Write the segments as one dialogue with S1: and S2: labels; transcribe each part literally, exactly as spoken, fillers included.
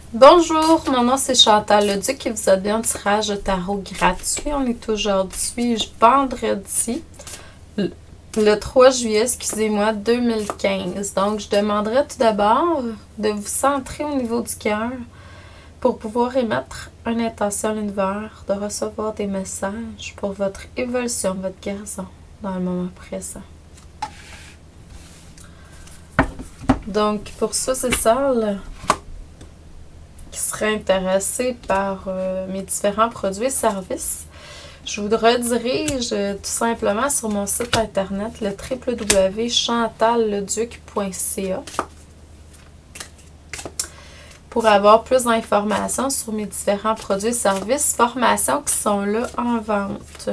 S1: Bonjour, mon nom c'est Chantal Leduc et vous êtes bien un tirage de tarot gratuit. On est aujourd'hui vendredi, le trois juillet, excusez-moi, deux mille quinze. Donc, je demanderai tout d'abord de vous centrer au niveau du cœur pour pouvoir émettre une intention à l'univers, de recevoir des messages pour votre évolution, votre guérison dans le moment présent. Donc, pour ça, c'est ça, là, qui seraient intéressés par euh, mes différents produits et services, je vous redirige euh, tout simplement sur mon site internet, le w w w point chantal leduc point c a, pour avoir plus d'informations sur mes différents produits et services, formations qui sont là en vente.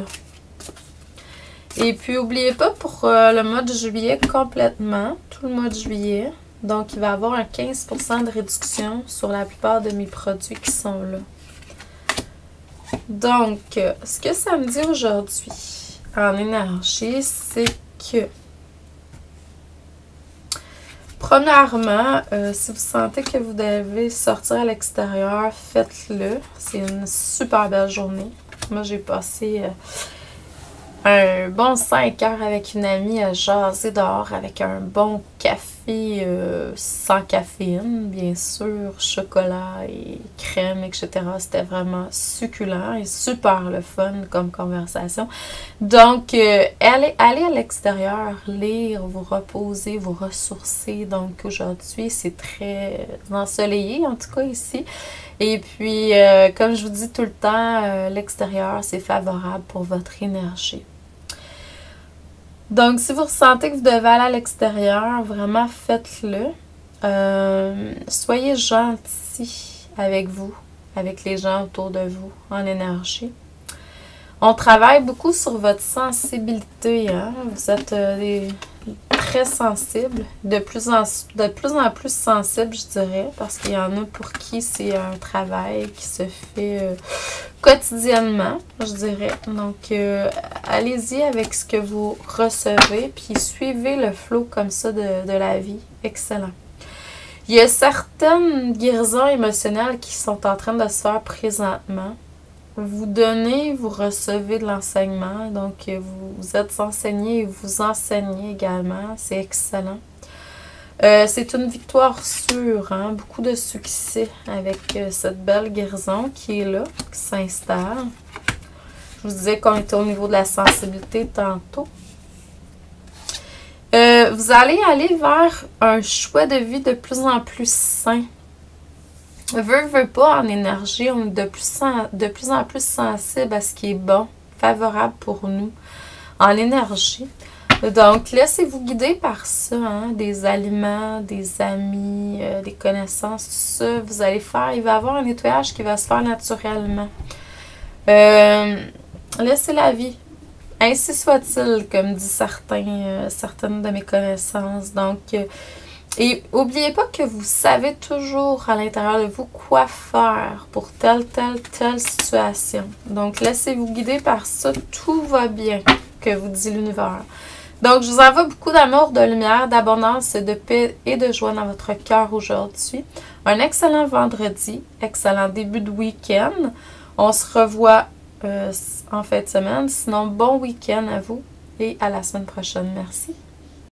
S1: Et puis, n'oubliez pas pour euh, le mois de juillet complètement, tout le mois de juillet, donc il va y avoir un quinze pour cent de réduction sur la plupart de mes produits qui sont là. Donc, ce que ça me dit aujourd'hui en énergie, c'est que, premièrement, euh, si vous sentez que vous devez sortir à l'extérieur, faites-le. C'est une super belle journée. Moi, j'ai passé euh, un bon cinq heures avec une amie à jaser dehors avec un bon café euh, sans caféine, bien sûr, chocolat et crème, et cetera. C'était vraiment succulent et super le fun comme conversation. Donc, euh, allez, allez à l'extérieur, lire, vous reposer, vous ressourcer. Donc, aujourd'hui, c'est très ensoleillé, en tout cas ici. Et puis, euh, comme je vous dis tout le temps, euh, l'extérieur, c'est favorable pour votre énergie. Donc, si vous ressentez que vous devez aller à l'extérieur, vraiment faites-le. Euh, soyez gentil avec vous, avec les gens autour de vous, en énergie. On travaille beaucoup sur votre sensibilité. Hein? Vous êtes euh, des, très sensibles, de plus, en, de plus en plus sensibles, je dirais, parce qu'il y en a pour qui c'est un travail qui se fait euh, quotidiennement, je dirais. Donc, euh, allez-y avec ce que vous recevez, puis suivez le flow comme ça de, de la vie. Excellent. Il y a certaines guérisons émotionnelles qui sont en train de se faire présentement. Vous donnez, vous recevez de l'enseignement, donc vous, vous êtes enseigné et vous enseignez également, c'est excellent. Euh, c'est une victoire sûre, hein? Beaucoup de succès avec euh, cette belle guérison qui est là, qui s'installe. Je vous disais qu'on était au niveau de la sensibilité tantôt. Euh, vous allez aller vers un choix de vie de plus en plus sain. Veux, veux pas, en énergie, on est de plus, en, de plus en plus sensible à ce qui est bon, favorable pour nous, en énergie. Donc, laissez-vous guider par ça, hein, des aliments, des amis, euh, des connaissances, tout ça. Vous allez faire, il va y avoir un nettoyage qui va se faire naturellement. Euh, laissez la vie. Ainsi soit-il, comme dit certains, euh, certaines de mes connaissances. Donc, euh, et n'oubliez pas que vous savez toujours à l'intérieur de vous quoi faire pour telle, telle, telle situation. Donc, laissez-vous guider par ça. Tout va bien, que vous dit l'univers. Donc, je vous envoie beaucoup d'amour, de lumière, d'abondance, de paix et de joie dans votre cœur aujourd'hui. Un excellent vendredi, excellent début de week-end. On se revoit euh, en fin de semaine. Sinon, bon week-end à vous et à la semaine prochaine. Merci.